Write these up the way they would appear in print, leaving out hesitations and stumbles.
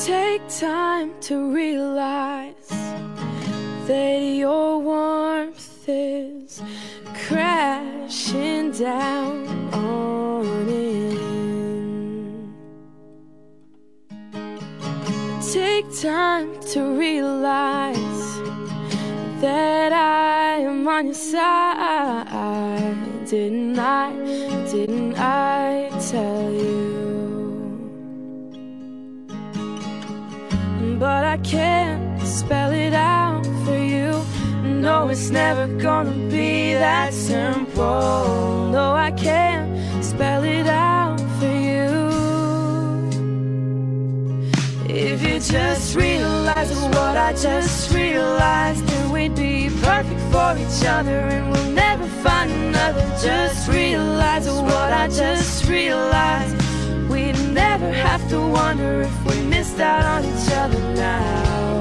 Take time to realize that your warmth is crashing down on in. Take time to realize that I am on your side. Didn't I tell you? But I can't spell it out for you. No, it's never gonna be that simple. No, I can't spell it out for you. If you just realize what I just realized, then we'd be perfect for each other and we'll never find another. Just realize what I just realized. We'd never have to wonder if we missed out on each other now.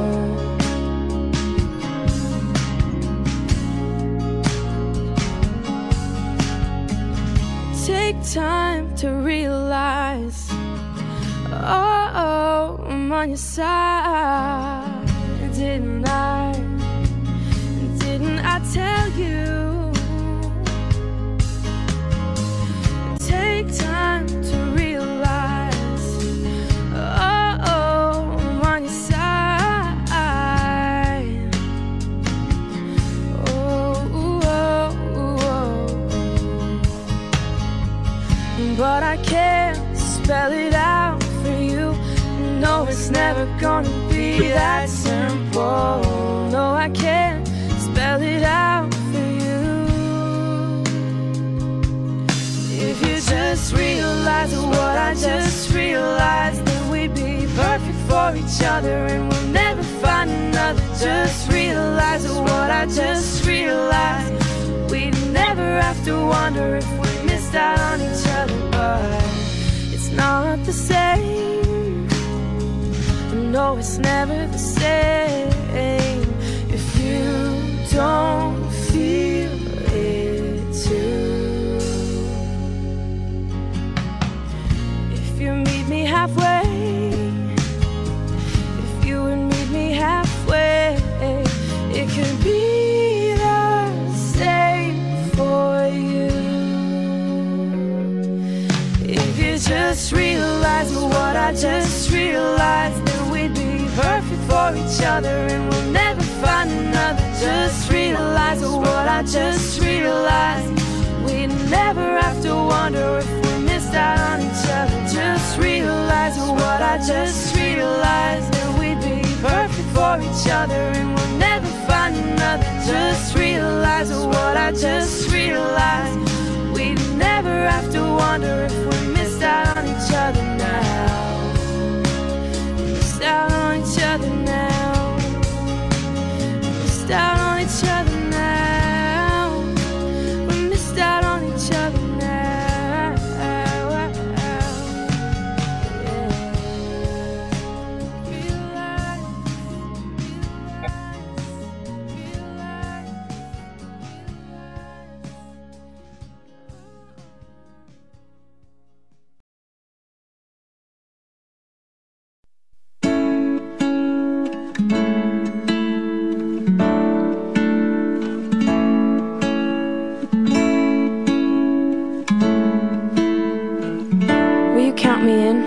Take time to realize, oh, I'm on your side. Didn't I tell you? Take time to realize, oh, I'm on your side. But I can't spell it out for you. No, it's never gonna be that simple. No, I can't spell it out for you. If you just realize what I just realized, then we'd be perfect for each other and we'll never find another. Just realize what I just realized. We'd never have to wonder if we missed out on each other. But it's not the same. No, it's never the same if you don't feel it too. If you meet me halfway, if you would meet me halfway, it could be the same for you. If you just realize what I just realized, then we'd be perfect for each other and we'll never find another. Just realize what I just realized. We'd never have to wonder if we missed out on each other. Just realize what I just realized, that we'd be perfect for each other and we'll never find another. Just realize what I just realized. We'd never have to wonder if we missed out on each other now. Missed out on each other now. Missed out on each other now. We missed out on each other now. Count me in.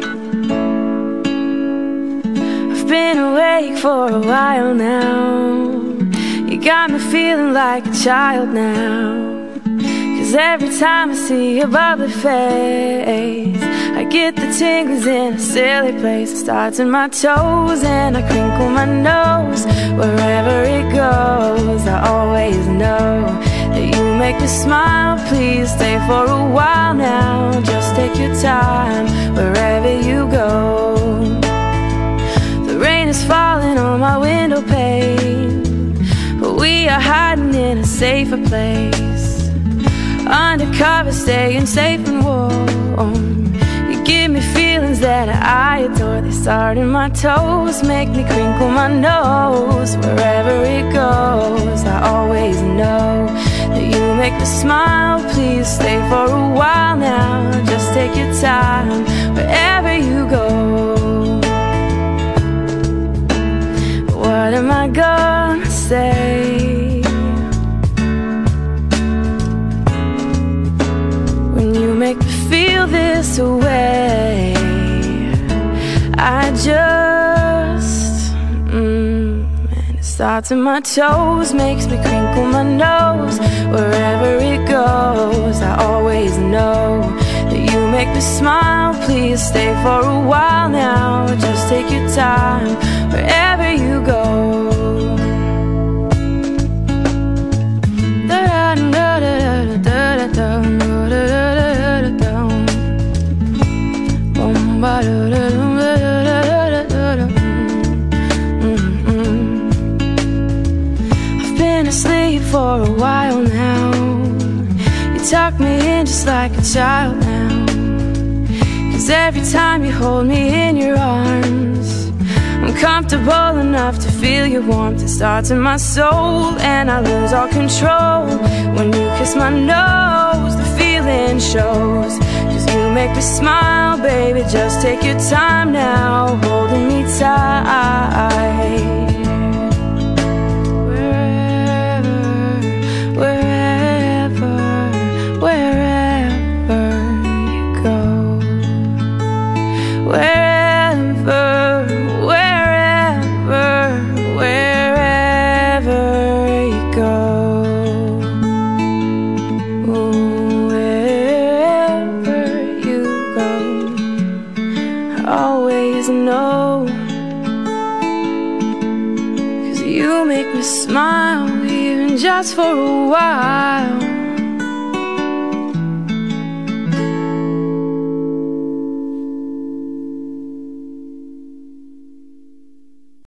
I've been awake for a while now. You got me feeling like a child now. 'Cause every time I see your bubbly face, I get the tingles in a silly place. It starts in my toes and I crinkle my nose. Wherever it goes, I always know that you make me smile. Please stay for a while now. Just take your time wherever you go. The rain is falling on my window pane, but we are hiding in a safer place. Undercover, staying safe and warm. You give me feelings that I adore. They start in my toes, make me crinkle my nose. Wherever it goes, I always know that you make me smile. Please stay for a while now. Just take your time wherever you go. say. When you make me feel this way, I just and it starts in my toes, makes me crinkle my nose. Wherever it goes, I always know that you make me smile. Please stay for a while now, just take your time wherever you go. I've been asleep for a while now. You tuck me in just like a child now. 'Cause every time you hold me in your arms, I'm comfortable enough to feel your warmth. It starts in my soul and I lose all control. When you kiss my nose, the feeling shows. 'Cause you make me smile, baby, just take your time now, holding me tight. Always know, 'cause you make me smile, even just for a while.